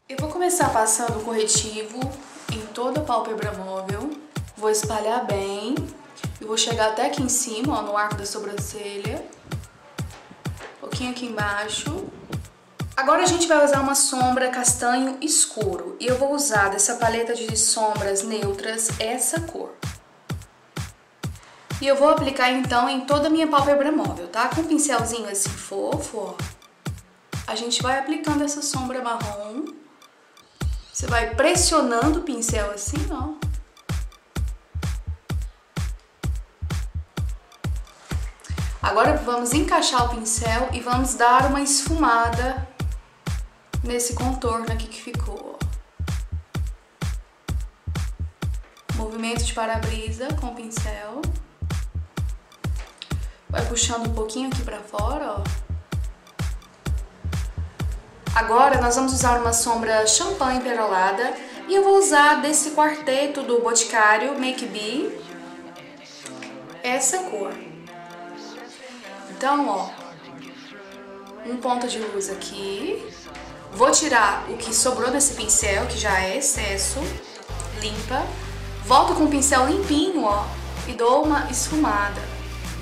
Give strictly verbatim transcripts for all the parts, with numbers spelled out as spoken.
Eu vou começar passando o corretivo em toda a pálpebra móvel. Vou espalhar bem. E vou chegar até aqui em cima, ó, no arco da sobrancelha. Um pouquinho aqui embaixo. Agora a gente vai usar uma sombra castanho escuro. E eu vou usar dessa paleta de sombras neutras essa cor. E eu vou aplicar então em toda a minha pálpebra móvel, tá? Com um pincelzinho assim fofo, ó. A gente vai aplicando essa sombra marrom. Você vai pressionando o pincel assim, ó. Agora vamos encaixar o pincel e vamos dar uma esfumada nesse contorno aqui que ficou, ó. Movimento de para-brisa com o pincel. Vai puxando um pouquinho aqui pra fora, ó. Agora nós vamos usar uma sombra champanhe perolada e eu vou usar desse quarteto do Boticário Make Be essa cor. Então, ó, um ponto de luz aqui. Vou tirar o que sobrou desse pincel, que já é excesso, limpa. Volto com o pincel limpinho, ó, e dou uma esfumada.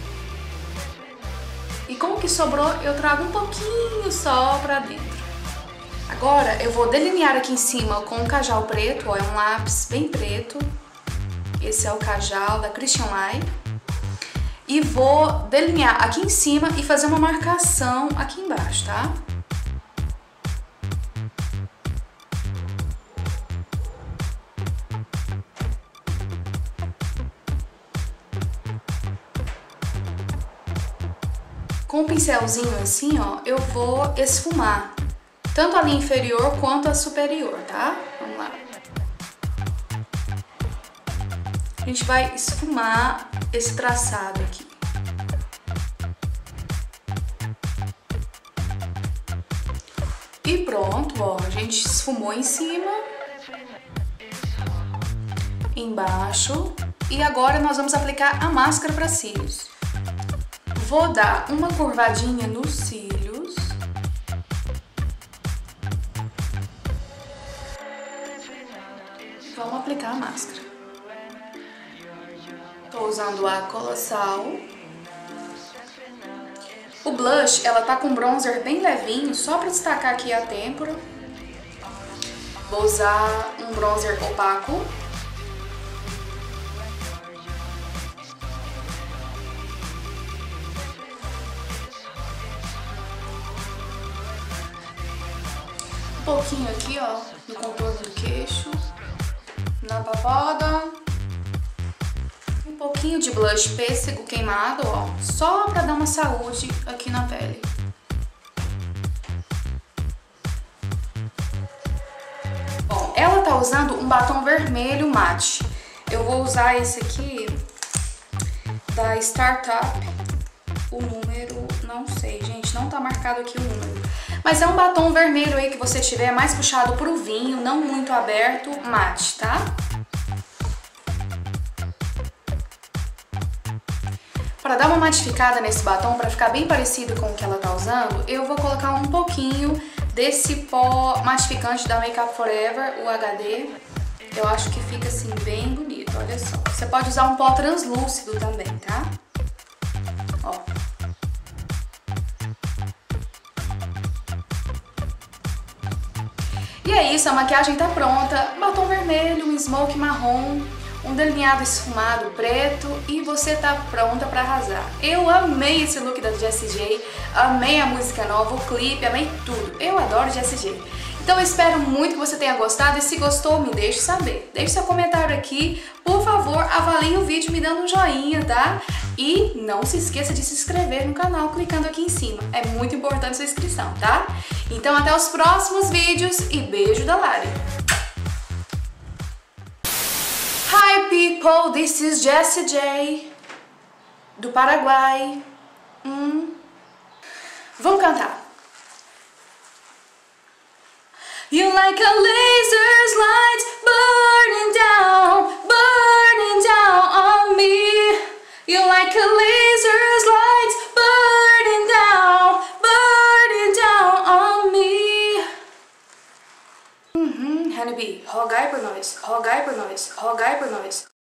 E com o que sobrou, eu trago um pouquinho só pra dentro. Agora, eu vou delinear aqui em cima com um cajal preto, ó, é um lápis bem preto. Esse é o cajal da Christian Light. E vou delinear aqui em cima e fazer uma marcação aqui embaixo, tá? Com o pincelzinho assim, ó, eu vou esfumar tanto a linha inferior quanto a superior, tá? Vamos lá. A gente vai esfumar esse traçado aqui. E pronto, ó, a gente esfumou em cima, embaixo, e agora nós vamos aplicar a máscara para cílios. Vou dar uma curvadinha nos cílios. Vamos aplicar a máscara. Tô usando a Colossal. O blush, ela tá com bronzer bem levinho, só pra destacar aqui a têmpora. Vou usar um bronzer opaco. Um pouquinho aqui, ó, no contorno do queixo, na papada. Um pouquinho de blush pêssego queimado, ó, só pra dar uma saúde aqui na pele. Bom, ela tá usando um batom vermelho mate. Eu vou usar esse aqui da Startup, o número, não sei, gente, não tá marcado aqui o número. Mas é um batom vermelho aí que você tiver mais puxado pro vinho, não muito aberto, mate, tá? Para dar uma matificada nesse batom, para ficar bem parecido com o que ela tá usando, eu vou colocar um pouquinho desse pó matificante da Makeup Forever, o H D. Eu acho que fica assim bem bonito, olha só. Você pode usar um pó translúcido também, tá? Ó. E é isso, a maquiagem tá pronta. Batom vermelho, um smoke marrom, um delineado esfumado preto e você tá pronta pra arrasar. Eu amei esse look da Jessie J, amei a música nova, o clipe, amei tudo. Eu adoro Jessie J. Então eu espero muito que você tenha gostado e se gostou, me deixe saber. Deixe seu comentário aqui, por favor, avalie o vídeo me dando um joinha, tá? E não se esqueça de se inscrever no canal clicando aqui em cima. É muito importante sua inscrição, tá? Então até os próximos vídeos e beijo da Lari! Hi people, this is Jessie J, do Paraguai. Hum. Vamos cantar. You like a laser's light burning down, burning down on me. You like a laser's light burning down, burning down on me. Lee, rogai por nós, rogai por nós, rogai por nós.